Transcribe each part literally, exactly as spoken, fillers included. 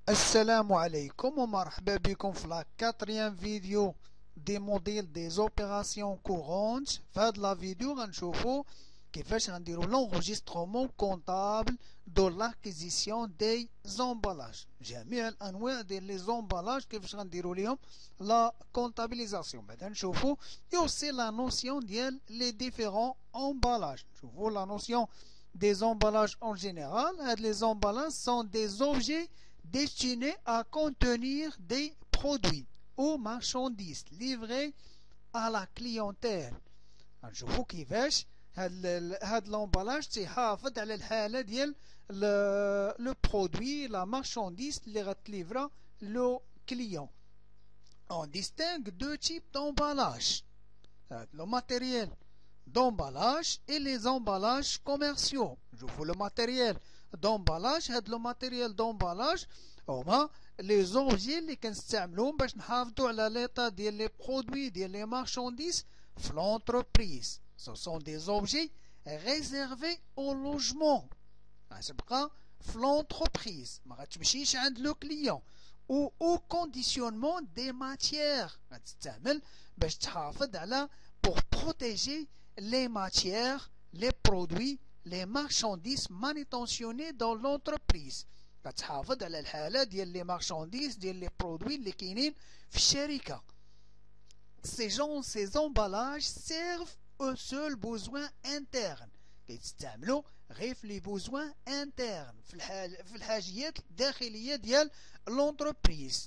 Assalamu alaikum wa marhaba bikum في la quatrième vidéo des modèles des opérations courantes. في la vidéo غنشوفو كيفاش غنديرو l'enregistrement comptable de l'acquisition des emballages. جميع الأنواع ديال les emballages كيفاش غنديرو ليهم la comptabilisation. بعدا نشوفو et aussi la notion ديال les différents emballages. نشوفو la notion des emballages en général. Les emballages sont des objets destinés à contenir des produits ou marchandises livrés à la clientèle. نشوفو كيفاش هاد l'emballage تيحافظ على الحالة ديال le produit, la marchandise اللي غتليفرا le client. On distingue deux types d'emballage. Le matériel d'emballage et les emballages commerciaux. Je vous le matériel d'emballage. Le matériel d'emballage هما les objets اللي كنستعملوهم باش نحافظوا على l'état ديال les produits ديال les marchandises في l'entreprise. Ce sont des objets réservés au logement. غتبقى في l'entreprise ما غتمشيش عند لو كليون. ou au conditionnement des matières غتستعمل باش تحافظ على pour protéger les matières, les produits, les marchandises manutentionnées dans l'entreprise. كتحافظ على الحالة ديال les marchandises ديال les produits اللي كاينين في الشركة. Ces gens, ces emballages servent aux seuls besoins internes. كيتستعملوا غير في les besoins internes في الحاج في الحاجيات الداخلية ديال l'entreprise.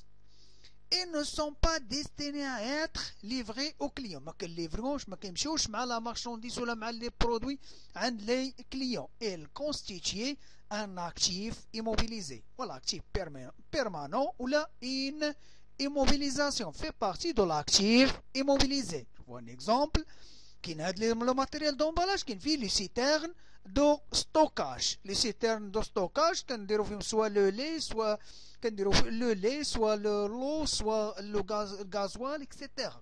Ils ne sont pas destinés à être livrés aux clients. ما كنليفروش ما كيمشيوش مع لا marchandise ولا مع les produits عند les clients. Ils constituent un actif immobilisé. Voilà, actif permanent ou là une immobilisation fait partie de l'actif immobilisé. Je vois un exemple. كاين هاد le matériel d'emballage كاين فيه les citernes de stockage. Les citernes de stockage كنديرو فيهم soit le lait soit كنديرو le lait soit le l'eau soit le gaz gasoil et cetera.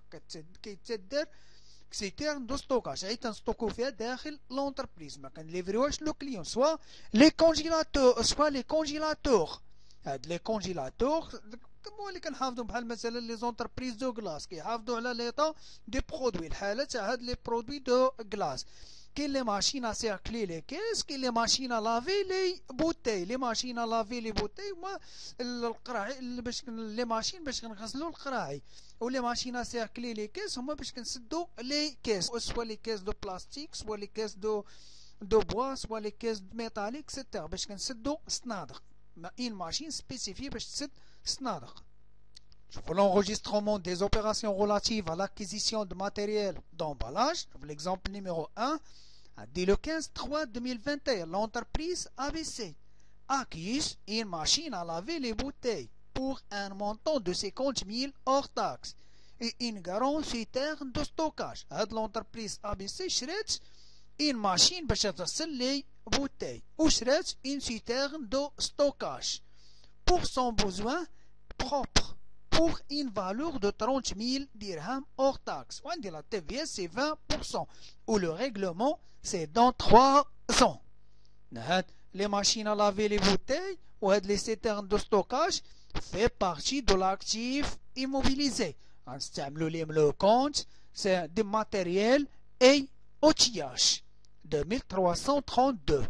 كيتدار citernes de stockage هي تنستوكو فيها داخل l'entreprise ما كنليفريوهاش لو كليون. soit les congélateurs soit les congélateurs. هاد les congélateurs هما اللي كنحافظوا بحال مثلا لي زونتربريز دو غلاس كيحافظوا على ليطا دي برودوي الحاله تاع هاد لي برودوي دو غلاس. كاين لي ماشين ا سيركلي لي كيس كاين لي ماشين ا لافي لي بوتاي. لي ماشين ا لافي لي بوتاي هما القراعي باش لي ماشين باش كنغسلوا القراعي ولي ماشين ا سيركلي لي كيس هما باش كنسدوا لي كيس سوا لي كيس دو بلاستيك سوا لي كيس دو دو بوا سوا لي كيس ميتاليك سيتير باش كنسدوا صنادق. une machine spécifiée باش تسد صنادق. Pour l'enregistrement des opérations relatives à l'acquisition de matériel d'emballage, l'exemple numéro un, dès le quinze trois deux mille vingt et un, l'entreprise A B C acquise une machine à laver les bouteilles pour un montant de cinquante mille hors taxes et une grande citerne de stockage. L'entreprise A B C شرات une machine باش تغسل les bouteilles ou شرات une citerne de stockage pour son besoin propre pour une valeur de trente mille dirhams hors taxe. On dit la T V S c'est vingt pour cent ou le règlement c'est dans trois ans. Les machines à laver les bouteilles ou les citernes de stockage fait partie de l'actif immobilisé. Le compte c'est du matériel et outillage. deux mille trois cent trente-deux.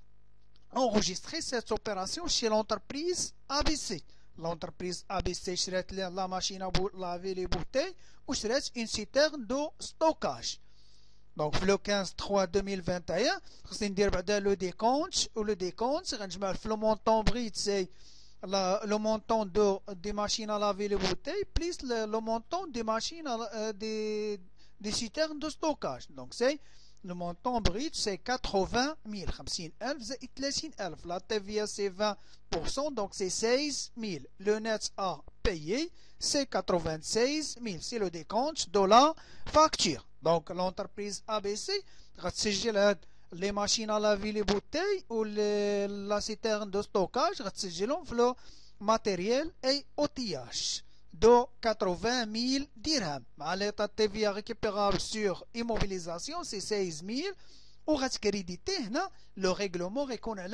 Enregistrer cette opération chez l'entreprise A B C. L'entreprise A B C شرات la machine à laver les bouteilles ou شرات une citerne de stockage. Donc le quinze trois deux mille vingt et un خصني ندير بعدا le décompte ou le décompte غنجمع le montant brut c'est le montant de des machines à laver les bouteilles plus le, le montant des machines à, euh, des des citernes de stockage. Donc c'est le montant brut c'est quatre-vingt mille. خمسين ألف زائد ثلاثين ألف. La T V S c'est vingt pour cent donc c'est seize mille. Le net à payer c'est quatre-vingt-seize mille. C'est le décompte de la facture. Donc l'entreprise A B C غتسجل les machines à laver les bouteilles ou les, la citerne de stockage غتسجلهم في le matériel et outillage de quatre-vingt mille dirhams. مع l'état de T V A récupérable sur immobilisation c'est seize mille. وغتكريديتي هنا لو ريغلومون غيكون على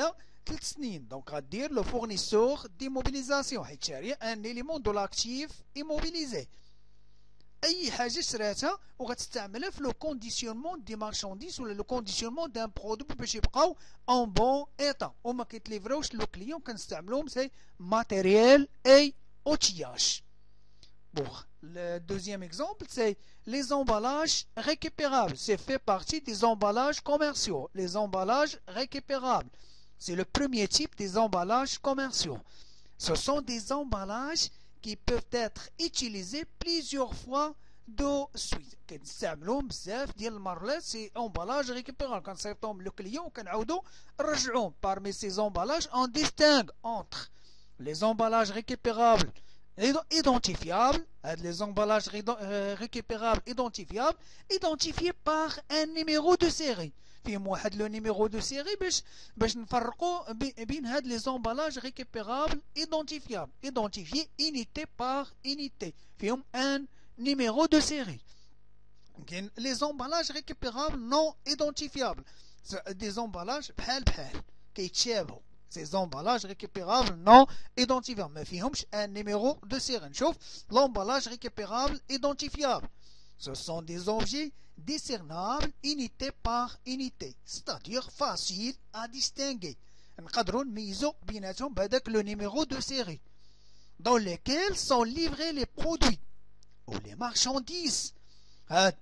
ثلاث سنين. دونك غدير لو فورنيسور ديموبيليزاسيون حيت شاريه ان اليمون دو لاكتيف ايموبيليزي. اي حاجه شراتها وغتستعملها في لو كونديسيونمون دي مارشانديز ولا لو كونديسيونمون دان برودوي باش يبقاو اون بون ايطا وما كيتليفراوش لو كليون. كنستعملوهم سي ماتيريال اي اوتياج. Bon, le deuxième exemple, c'est les emballages récupérables. C'est fait partie des emballages commerciaux. Les emballages récupérables, c'est le premier type des emballages commerciaux. Ce sont des emballages qui peuvent être utilisés plusieurs fois de suite. كنستعملوهم بزاف ديال المرات. سي emballage récupérable. كنصيفطوهم للكليون وكنعاودو نرجعوهم. Parmi ces emballages, on distingue entre les emballages récupérables identifiables, les emballages récupérables identifiables, identifiés par un numéro de série. فيهم واحد لو نيميرو دو سيري باش باش نفرقوا بين هاد لي زومبالاج ريكوبيرابل ايدونتيفيابل. ايدونتيفيي انيتي بار انيتي فيهم ان نيميرو دو سيري. كاين لي زومبالاج ريكوبيرابل نون ايدونتيفيابل. دي زومبالاج بحال بحال كيتشابهوا. Ces emballages récupérables non identifiables. ما فيهمش un numéro de série. نشوف l'emballage récupérable identifiable. Ce sont des objets discernables unité par unité, c'est-à-dire faciles à distinguer. نقدروا نميزوا بيناتهم بهذاك le numéro de série dans lesquels sont livrés les produits ou les marchandises. هاد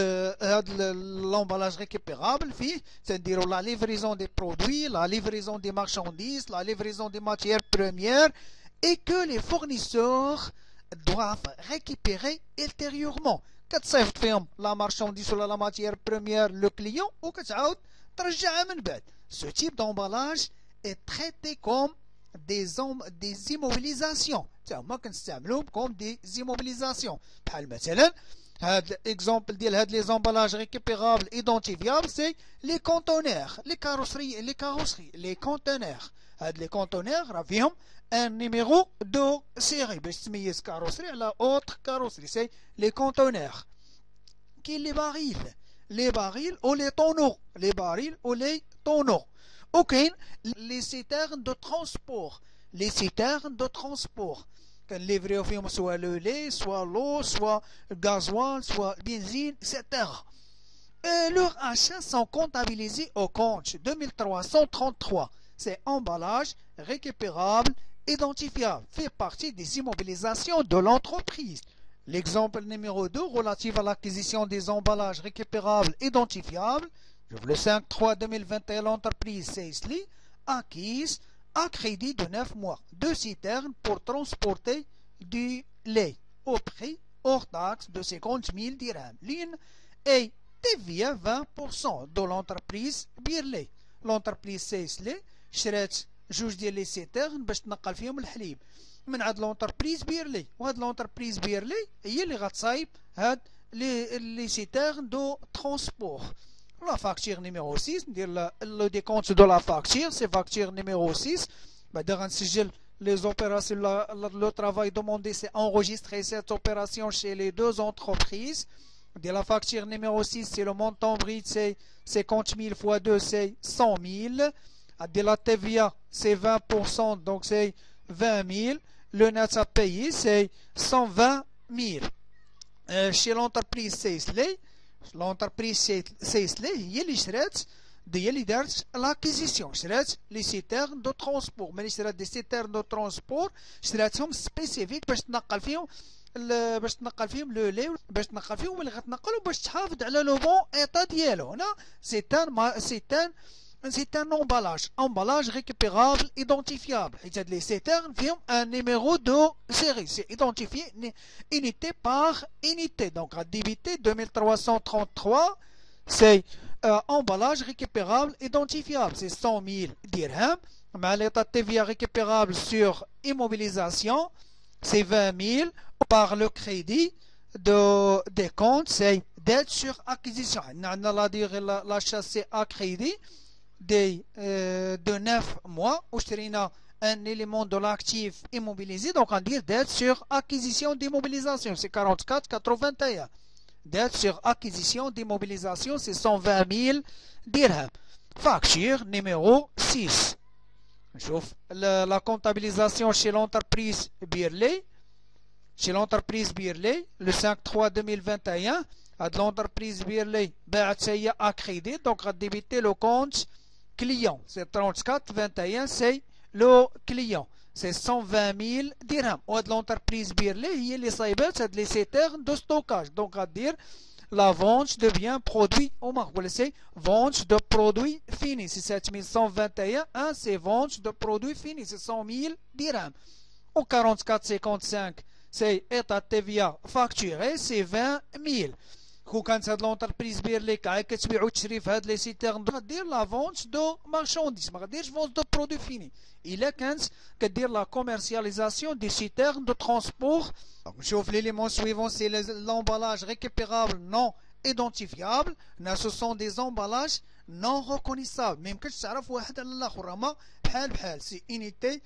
l'emballage récupérable فيه c'est-à-dire la livraison des produits, la livraison des marchandises, la livraison des matières premières et que les fournisseurs doivent récupérer ultérieurement. كتصيفط فيهم la marchandise ولا la matière première le client وكتعاود ترجعها من بعد. Ce type d'emballage est traité comme des des immobilisations. هما كنستعملوهم comme des immobilisations. بحال مثلا هاد الاكزومبل ديال هاد لي زومبالاج ريكوبيرابل ايدونتيفيابل سي لي كونتونير لي كاروسري لي كاروسري لي كونتونير. هاد لي كونتونير راه فيهم ان نيميرو دو سيري باش تميز كاروسري على اوتر كاروسري سي لي كونتونير. كاين لي باريل لي باريل او لي طونو لي باريل او لي طونو. وكاين لي سيتيرن دو ترونسبور لي سيتيرن دو ترونسبور كنليفريو فيهم سوا لو لي سوا لو سوا الغازوال سوا البنزين et cetera. Leurs achats sont comptabilisés au compte deux mille trois cent trente-trois. C'est emballage récupérable identifiable, fait partie des immobilisations de l'entreprise. L'exemple numéro deux relatif à l'acquisition des emballages récupérables identifiables. Le cinq trois deux mille vingt et un, l'entreprise Saisley acquise à crédit de neuf mois deux citernes pour transporter du lait au prix hors taxe de cinquante mille dirhams. L'une est T V A vingt pour cent de l'entreprise Birley. L'entreprise Saisley شرات جوج ديال لي سيتيرن باش تنقل فيهم الحليب من هاد لونتربريز بيرلي. وهاد لونتربريز بيرلي هي اللي غتصايب هاد لي لي سيتيرن دو ترونسبور. La facture numéro six, le décompte de la facture, c'est facture numéro six. Les opérations, le travail demandé, c'est enregistrer cette opération chez les deux entreprises. De la facture numéro six, c'est le montant brut, c'est cinquante mille fois deux, c'est cent mille. De la T V A, c'est vingt pour cent, donc c'est vingt mille. Le net à payer, c'est cent vingt mille. Euh, chez l'entreprise Saisley, l'entreprise Saisley هي اللي شرات هي اللي دارت لاكيزيسيون. شرات لي سيتيرن دو ترونسبور. ملي شرات دي سيتيرن دو ترونسبور شراتهم سبيسيفيك باش تنقل فيهم باش تنقل فيهم لو لي باش تنقل فيهم اللي غتنقل وباش تحافظ على لو بون ايطا ديالو. هنا سيتان سيتان C'est un emballage, emballage récupérable identifiable. حيت هاد لي سيتيرن فيهم un numéro de série. C'est identifié unité par unité. Donc à débiter deux mille trois cent trente-trois, c'est euh, emballage récupérable identifiable. C'est cent mille dirhams. Mais l'état T V A récupérable sur immobilisation, c'est vingt mille. Par le crédit de, des comptes, c'est dette sur acquisition. On a dire l'achat c'est à crédit. De, euh, de neuf mois où je un élément de l'actif immobilisé, donc on dit dette sur acquisition d'immobilisation, c'est quarante-quatre quatre-vingt-un. Dette sur acquisition d'immobilisation, c'est cent vingt mille dirhams. Facture numéro six. نشوف la comptabilisation chez l'entreprise Birley. Chez l'entreprise Birley, le cinq trois deux mille vingt et un, de l'entreprise Birley, c'est à crédit, donc à débiter le compte client. C'est trente-quatre vingt et un, c'est le client. C'est cent vingt mille dirhams. Ou de l'entreprise Birley, il y a les cyber, c'est les citernes de stockage. Donc à dire la vente de biens produits au marché. Vous laissez vente de produits finis. C'est sept mille cent vingt et un, c'est vente de produits finis. C'est cent mille dirhams. Au quarante-quatre cinquante-cinq, c'est état T V A facturé, c'est vingt mille. كون كانت هاد لونتربريز بيرلي كاع كتبيع وتشري في هاد لي سيتيرن غدير لا فونت دو مارشانديز ما غديرش فونت دو برودوي فيني الا كانت كدير لا كوميرسياليزاسيون دي سيتيرن دو ترونسبور. نشوف ليليمون سويفون سي لومبالاج ريكوبيرابل نون ايدونتيفيابل. ce sont des emballages non reconnaissables. ما يمكنش تعرف واحد على الاخر راهما بحال بحال. سي unité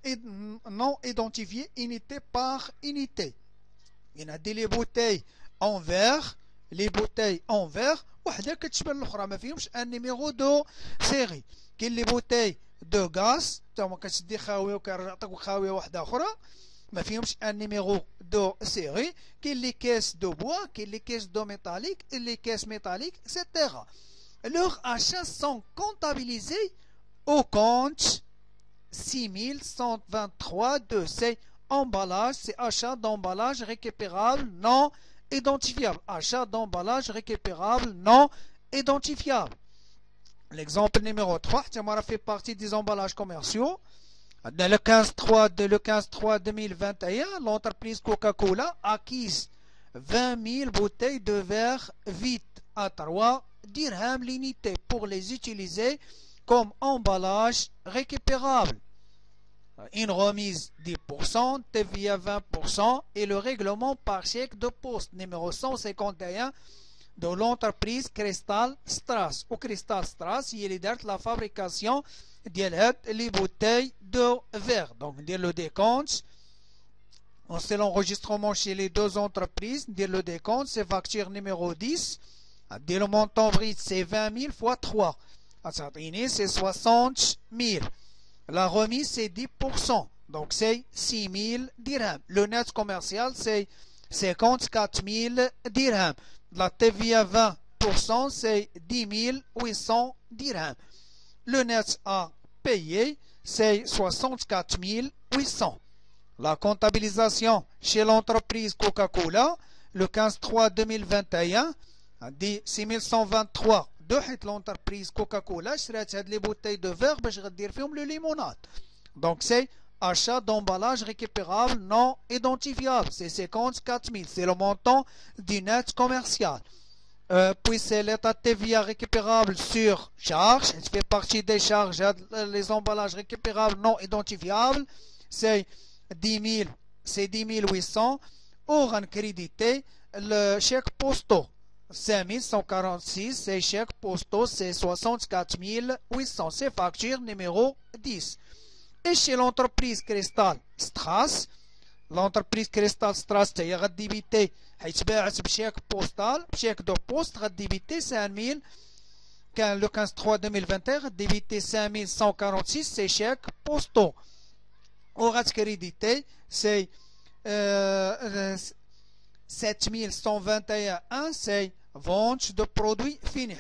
non identifiée unité par unité. Il y a des bouteilles en verre, les bouteilles en verre وحده كتشبه الاخرى ما فيهمش ان نيميرو دو سيري. كاين لي بوتاي دو غاز حتى هما كتشدي خاويه وكيعطيك خاويه واحده اخرى ما فيهمش ان نيميرو دو سيري. كاين لي كيس دو بوا, كاين لي كيس دو ميتاليك, لي كيس ميتاليك اكسيتيرا. Leurs achats sont comptabilisés au compte six mille cent vingt-trois de ces emballages. C'est achat d'emballage récupérable non identifiable. Achat d'emballage récupérable non identifiable. L'exemple numéro trois, ça fait partie des emballages commerciaux. Dans le quinze trois de le quinze trois deux mille vingt et un, l'entreprise Coca-Cola acquise vingt mille bouteilles de verre vide à trois dirhams l'unité pour les utiliser comme emballage récupérable. Une remise dix pour cent, T V A vingt pour cent et le règlement par chèque de poste numéro cent cinquante et un de l'entreprise Crystal Strass. Ou Crystal Strass, il y a la fabrication des bouteilles de verre. Donc, dire le décompte, c'est l'enregistrement chez les deux entreprises. Dire le décompte, c'est facture numéro dix. Dire le montant brut, c'est vingt mille fois trois. C'est soixante mille. La remise, c'est dix pour cent. Donc, c'est six mille dirhams. Le net commercial, c'est cinquante-quatre mille dirhams. La T V A vingt pour cent, c'est dix mille huit cents dirhams. Le net à payer, c'est soixante-quatre mille huit cents. La comptabilisation chez l'entreprise Coca-Cola, le quinze trois deux mille vingt et un, dit six mille cent vingt-trois. De l'entreprise Coca-Cola, je les bouteilles de verre, je vais dire le limonade. Donc, c'est achat d'emballage récupérable non identifiable. C'est cinquante-quatre mille. C'est le montant du net commercial. Euh, puis, c'est l'état T V A récupérable sur charge. Il fait partie des charges, les emballages récupérables non identifiables. C'est dix mille. C'est dix mille huit cents. Auront crédité le chèque postal. cinq mille cent quarante-six, c'est chèques postaux, c'est soixante-quatre mille huit cents. C'est facture numéro dix. Et chez l'entreprise Crystal Strass, l'entreprise Crystal Strass, il y a débité, il chèque postal, chèque de poste, débité cinq mille, le quinze trois deux mille vingt et un, débité cinq mille cent quarante-six, c'est chèques postaux. Aura crédité, c'est euh, sept mille cent vingt et un, c'est vente de produits finis.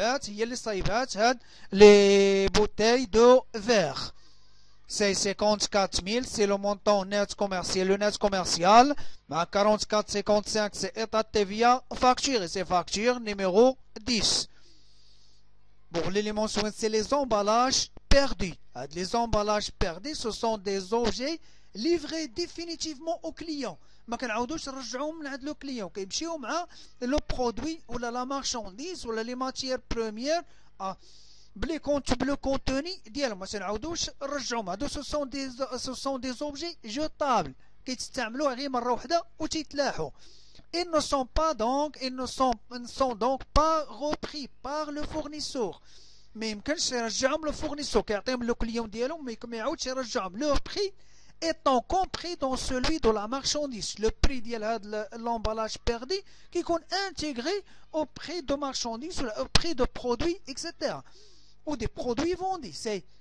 Les bouteilles de verre. C'est cinquante-quatre mille, c'est le montant net commercial. Le net commercial, à quarante-quatre cinquante-cinq, c'est état T V A facture. C'est facture numéro dix. Pour l'élément suivant, c'est les emballages perdus. Les emballages perdus, ce sont des objets livrés définitivement au client. ما كنعاودوش نرجعوهم من عند لو كليون كيمشيو مع لو برودوي ولا لا مارشانديز ولا لي ماتيير بروميير بلي كونت بلو كونتوني ديالهم ما تنعاودوش نرجعوهم. هادو سو سون دي سو سون دي اوبجي جوتابل كيتستعملوه غير مره واحده وتيتلاحوا. Ils ne sont pas donc ils ne sont, ne sont donc pas repris par le fournisseur. ما يمكنش يرجعهم لو فورنيسور كيعطيهم لو كليون ديالهم ما يعاودش يرجعهم. لو بري étant compris dans celui de la marchandise. Le prix de l'emballage perdu qui est intégré au prix de marchandises, au prix de produits, et cetera. Ou des produits vendus. C'est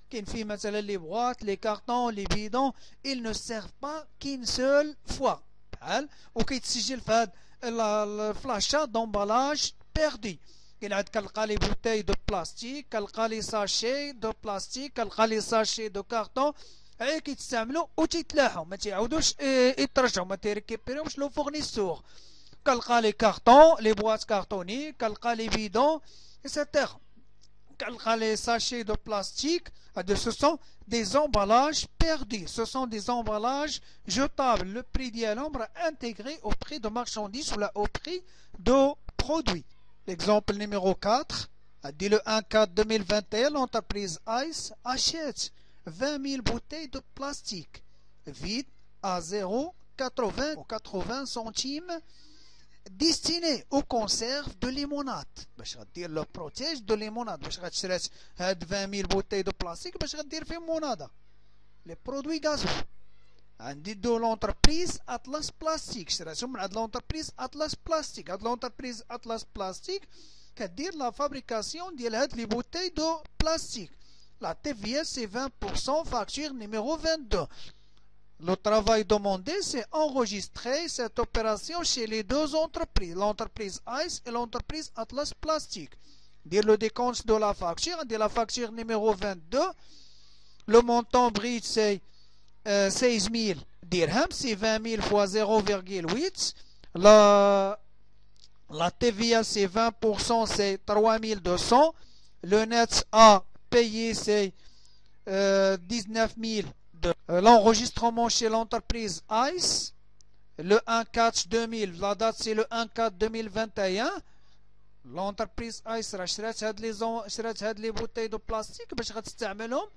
كاين فيه مثلا لي بواط لي كارطون لي بيدون ils ne servent pas qu'une seule fois بحال وكيتسجل في هاد الفلاشات دومبالاج بيردي. كاين عاد كنلقى لي بوتاي دو بلاستيك كنلقى لي ساشي دو بلاستيك كنلقى لي ساشي دو كارطون عي كيتستعملوا وتيتلاحوا ما تيعاودوش يترجعوا ما تيريكيبيروش لو فورنيسور. كنلقى لي كارطون لي بواط كارطوني كنلقى لي بيدون ايتترا كنلقى لي ساشي دو بلاستيك. Ce sont des emballages perdus, ce sont des emballages jetables. Le prix d'Yalombre intégré au prix de marchandises ou là, au prix de produits. L'exemple numéro quatre, dit le un quatre deux mille vingt et un, l'entreprise Ice achète vingt mille bouteilles de plastique vides à zéro virgule quatre-vingts ou quatre-vingts centimes destiné aux conserves de limonade. باش غدير لو بروتيج دو ليموناد باش غتشري هاد vingt mille بوتاي دو بلاستيك باش غدير فيهم مونادا لي برودوي غازو. عندي دو لونتربريز اطلس بلاستيك شراتهم من عند لونتربريز اطلس بلاستيك. هاد لونتربريز اطلس بلاستيك كدير لا فابريكاسيون ديال هاد لي بوتاي دو بلاستيك. لا تي في اس سي vingt pour cent facture numéro vingt-deux. Le travail demandé, c'est enregistrer cette opération chez les deux entreprises, l'entreprise Ice et l'entreprise Atlas Plastique. Dire le décompte de la facture, dire la facture numéro vingt-deux, le montant brut c'est euh, seize mille dirhams, c'est vingt mille fois zéro virgule huit. La, la T V A c'est vingt pour cent, c'est trois mille deux cents. Le net à payer c'est euh, dix-neuf mille. L'enregistrement chez l'entreprise Ice, le un quatre deux mille, la date c'est le un quatre deux mille vingt et un. L'entreprise Ice راه شرات هاد لي شرات هاد لي بوتاي دو بلاستيك باش غتستعملهم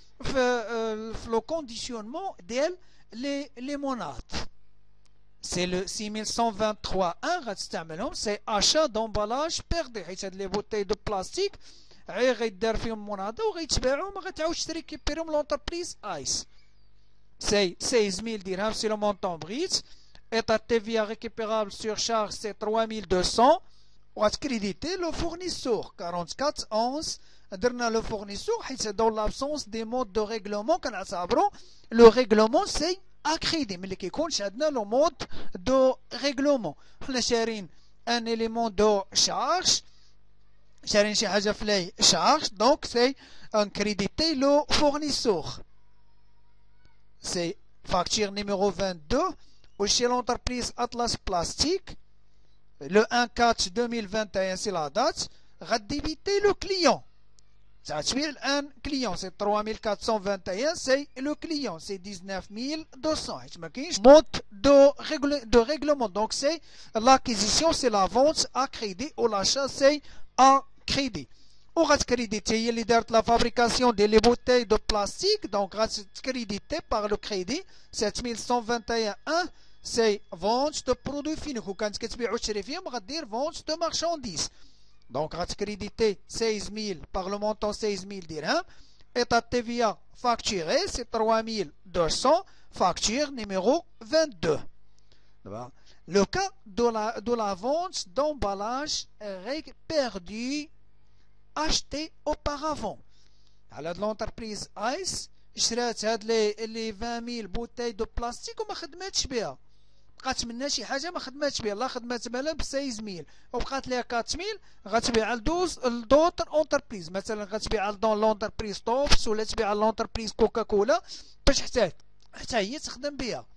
في في لو كونديسيونمون ديال لي ليموناد. سي لو six mille cent vingt-trois un غتستعملهم سي achat d'emballage perdu حيت هاد لي بوتاي دو بلاستيك عي غيدار فيهم مونادا وغيتباعوا ما غتعاودش تريكيبيرهم لونتربريز ايس. C'est seize mille dirhams, c'est le montant brut. État T V A récupérable sur charge, c'est trois mille deux cents. On va créditer le fournisseur. quarante-quatre onze. Le fournisseur, c'est dans l'absence des modes de règlement. Le règlement, c'est à crédit. Mais qui compte, c'est le mode de règlement. On a un élément de charge. Charge. Donc, c'est un crédité le fournisseur. C'est facture numéro vingt-deux ou chez l'entreprise Atlas Plastique, le un quatre deux mille vingt et un c'est la date, débiter le client. Ça suit un client, c'est trois mille quatre cent vingt et un, c'est le client, c'est dix-neuf mille deux cents. Mode de, règle, de règlement, donc c'est l'acquisition, c'est la vente à crédit ou l'achat, c'est à crédit. Ou crédité, il y a la fabrication des bouteilles de plastique, donc crédité par le crédit, sept mille cent vingt et un, c'est vente de produits finis. Ou quand tu as dire vente de marchandises. Donc, crédité seize mille par le montant seize mille dirhams. Et ta T V A facturé, c'est trois mille deux cents, facture numéro vingt-deux. Le cas de la, de la vente d'emballage perdu acheté auparavant. على l'entreprise Ice شرات هاد لي vingt mille بوتاي دو بلاستيك وما خدماتش بها. بقات منها شي حاجه ما خدماتش بها، لا خدمات بها ب seize mille وبقات ليها quatre mille غتبيعها لدوز لدوطر اونتربريز، مثلا غتبيعها لدون لونتربريز توبس ولا تبيعها لونتربريز كوكا كولا باش حتى حتى هي تخدم بها.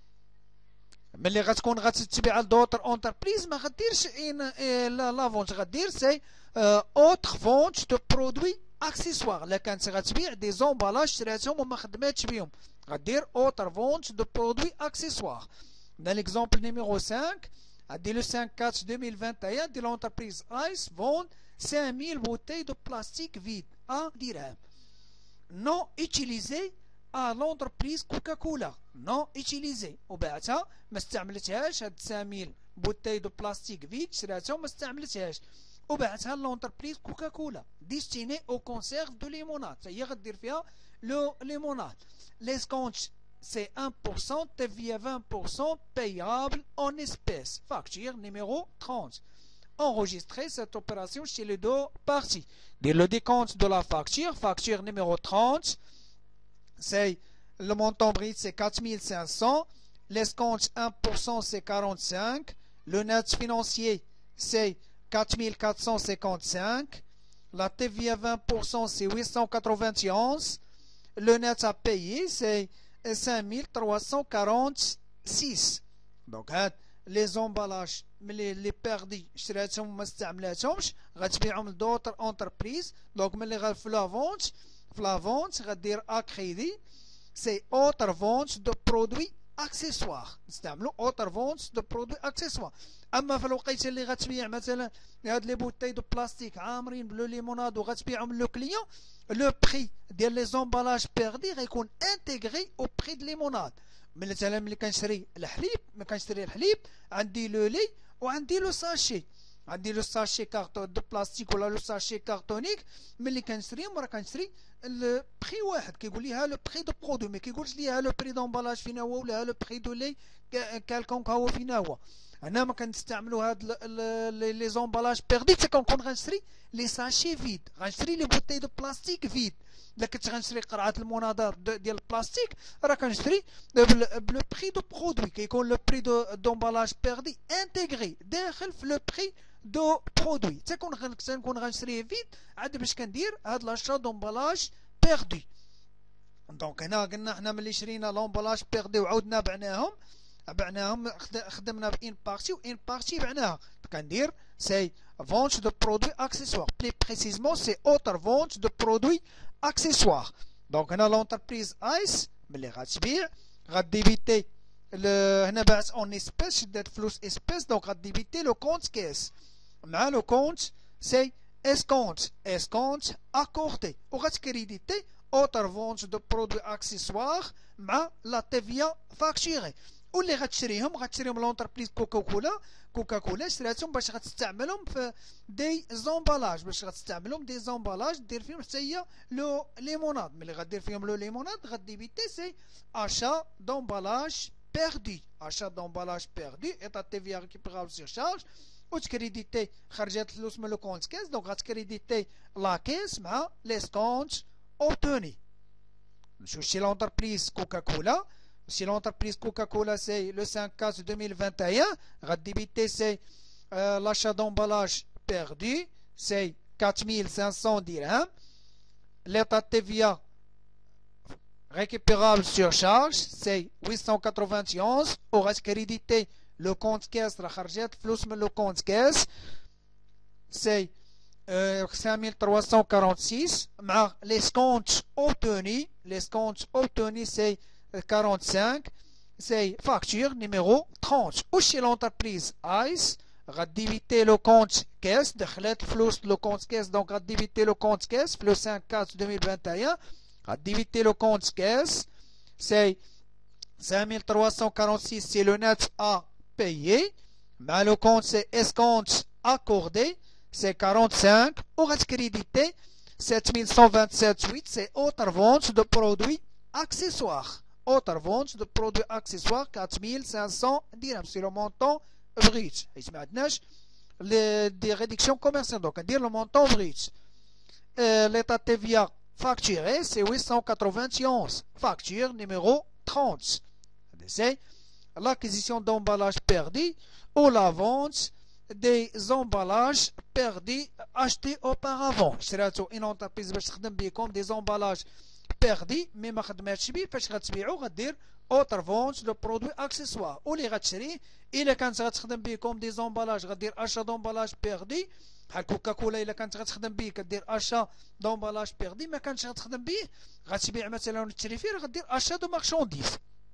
ملي غتكون غتبيعها لدوطر اونتربريز ما غديرش لا لا فونت، غدير سي اوتر فونت دو برودوي اكسيسوار. لا كانت غتبيع دي زومبالاج شراتهم وما خدماتش بهم غدير اوتر فونت دو برودوي اكسيسوار. Dans l'exemple numéro cinq, dès le cinq quatre deux mille vingt et un, l'entreprise Ice vend cinq mille bouteilles de plastique vides à dirham, non utilisées à l'entreprise Coca-Cola, non utilisées. وبعتها ما استعملتهاش هاد cinq mille bouteilles de plastique vides شراتهم ما استعملتهاش وبعتها لونتربريز كوكاكولا destinée aux conserves de limonade. هي غدير فيها لو ليموناد. l'escompte c'est un pour cent, T V A vingt pour cent payable en espèces. Facture numéro trente. enregistrer cette opération chez les deux parties. Le décompte de la facture, facture numéro trente, c'est le montant brut c'est quatre mille cinq cents, l'escompte un pour cent c'est quarante-cinq, le net financier c'est quatre mille quatre cent cinquante-cinq, la T V A vingt pour cent c'est huit cent quatre-vingt-onze, le net à payer c'est cinq mille trois cent quarante-six. Donc les emballages les les perdus شريتهم ما استعملاتهمش غتبيعهم لدوطر انتربريز. دونك ملي غا في لا فونت في لا فونت غدير ا كريدي سي اوتر فونت دو برودوي اكسيسوار، نستعملوا اوتر فونت دو برودوي اكسيسوار. اما في الوقيته اللي غتبيع مثلا هاد لي بوتاي دو بلاستيك عامرين بلو ليموناد وغتبيعهم لو كليون، لو بري ديال لي زومبالاج بيردي غيكون انتيغري او بري د ليموناد. مثلا ملي كنشري الحليب ما كنشري الحليب عندي لو لي وعندي لو ساشي، عندي لو ساشي كارطون دو بلاستيك ولا لو ساشي كارطونيك، ملي كنشريهم راه كنشري البري واحد كيقول لي ها لو بري دو برودوي، ما كيقولش لي ها لو بري دومبالاج فين هو ولا ها لو بري دو لي كالكونك هو فين هو. انا ما كنستعملوا هاد لي زومبالاج بيردي حتى كنكون غنشري لي ساشي فيد، غنشري لي بوتاي دو بلاستيك فيد. الا كنت غنشري قرعه المناظر ديال البلاستيك راه كنشري بلو بري دو برودوي، كيكون لو بري دو دومبالاج بيردي انتيغري داخل في لو بري دو برودوي. حتى كنكون غنشريه فيد عاد باش كندير هاد لاشا دومبالاج بيردي. دونك هنا قلنا حنا ملي شرينا لومبالاج بيردي وعاودنا بعناهم بعناهم خدمنا بإن بارتي وإن بارتي بعناها، كندير سي فونت دو برودوي اكسيسوار، بلي بريسيزمون سي اوتر فونت دو برودوي اكسيسوار. دونك هنا لونتربريز ايس ملي غتبيع غديبيتي هنا باعت اون اسبيس شدات فلوس اسبيس، دونك غديبيتي لو كونت كاس مع لو كونت سي اسكونت اسكونت اكورتي، وغتكريديتي اوتر فونت دو برودوي اكسيسوار مع لا تيفيا فاكتوري. واللي غتشريهم غتشريهم لونتربريز كوكا كولا كوكا كولا شراتهم باش غتستعملهم في دي زومبالاج، باش غتستعملهم دي زومبالاج دير فيهم حتى هي لو ليموناد. ملي غدير فيهم لو ليموناد غديبيتي سي اشا دومبالاج بيردي، اشا دومبالاج بيردي ايطا تي في ريكيبيرابل سير شارج، وتكريديتي خرجات الفلوس من لو كونت كاس، دونك غتكريديتي لا كاس مع لي سكونت اوبتوني. نمشيو شي لونتربريز كوكا كولا. Si l'entreprise Coca-Cola c'est le cinq quatre deux mille vingt et un, radibité c'est euh, l'achat d'emballage perdu, c'est quatre mille cinq cents dirhams. L'état T V A récupérable sur charge, c'est huit cent quatre-vingt-onze. Au reste crédité, le compte caisse, le compte caisse, c'est euh, cinq mille trois cent quarante-six. Les comptes obtenus, les comptes obtenus c'est quarante-cinq, c'est facture numéro trente. Ou chez l'entreprise ICE, radivité le compte caisse, دخلت فلوس le compte caisse, donc radivité le compte caisse, le cinq quatre deux mille vingt et un, radivité le compte caisse, c'est cinq mille trois cent quarante-six, c'est le net à payer, mais le compte c'est escompte accordé, c'est quarante-cinq, ou crédité sept mille cent vingt-sept virgule huit, c'est autre vente de produits accessoires. Autre vente de produits accessoires quatre mille cinq cents dirhams, c'est le montant brut. Et maintenant, les des réductions commerciales, donc dire le montant brut. Euh, L'état T V A facturé, c'est huit cent quatre-vingt-onze. Facture numéro trente. C'est l'acquisition d'emballages perdus ou la vente des emballages perdus achetés auparavant. C'est une entreprise qui تخدم comme des emballages perdus mais ما خدماتش بيه، فاش غتبيعو غدير اوتر فونت دو برودوي اكسيسوار. واللي غتشريه الا كانت غتخدم به كوم دي زومبالاج غدير اشا دومبالاج بيردي، بحال كوكا كولا الا كانت غتخدم به كدير اشا دومبالاج بيردي، ما كانتش غتخدم به غتبيع مثلا وتشري فيه غدير اشا دو مارشانديز.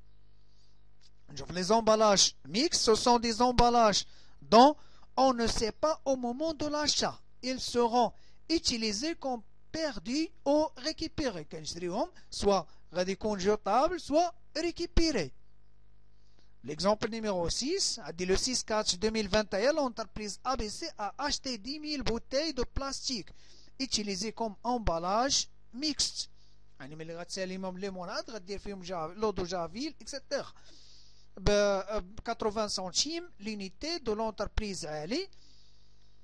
نشوف لي زومبالاج ميكس، ce sont des emballages dont on ne sait pas au moment de l'achat. Ils seront utilisés comme perdus ou récupérés. كنشريهم soit غادي يكون jetable soit récupéré. L'exemple numéro six, a dit le six quatre deux mille vingt et un, l'entreprise A B C a acheté dix mille bouteilles de plastique utilisées comme emballage mixte. يعني ملي غتساليهم ليموناد غدير فيهم لودو جافيل et cetera. ب quatre-vingts centimes l'unité de l'entreprise Ali.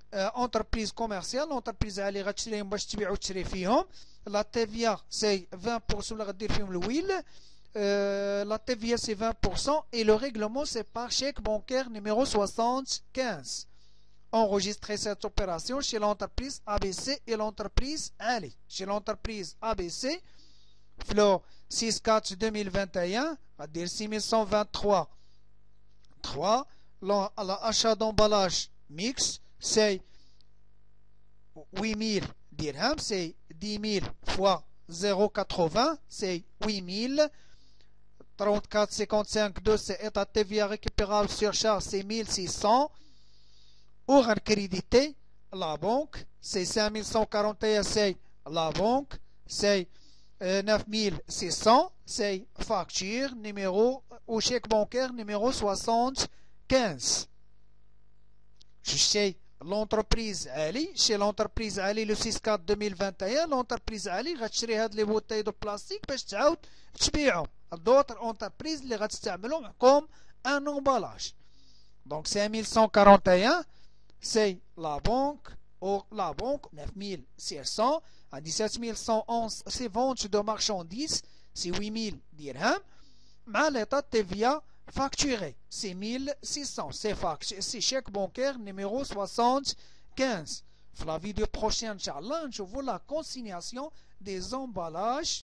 entreprise commerciale, entreprise اللي غتشريهم باش تبيع وتشري فيهم. La T V A c'est vingt pour cent اللي غدير فيهم الويل. La T V A c'est vingt pour cent et le règlement c'est par chèque bancaire numéro soixante-quinze. Enregistrez cette opération chez l'entreprise A B C et l'entreprise Ali. Chez l'entreprise A B C, Flo six quatre deux mille vingt et un, va dire six mille cent vingt-trois. trois. L'achat d'emballage mix, c'est huit mille dirhams, c'est dix mille fois zéro virgule quatre-vingts, c'est huit mille. trente-quatre cinquante-cinq deux, c'est état T V A récupérable sur charge, c'est mille six cents. Ou crédité, la banque, c'est cinq mille cent quarante et un, c'est la banque, c'est neuf mille six cents, c'est facture numéro ou chèque bancaire numéro soixante-quinze. Je sais l'entreprise Ali, chez l'entreprise Ali le six quatre deux mille vingt et un, l'entreprise Ali غتشري هاد لي بوتاي دو بلاستيك باش تعاود تبيعهم. D'autres entreprises اللي غتستعملهم comme un emballage. Donc cinq mille cent quarante et un, c'est la banque, ou la banque neuf mille six cents, à dix-sept mille cent onze, c'est vente de marchandises, c'est huit mille dirhams, mais l'état T V A facturé, c'est mille six cents, c'est chèque bancaire numéro soixante-quinze. Dans la vidéo prochaine, Inch'Allah, je vous la consignation des emballages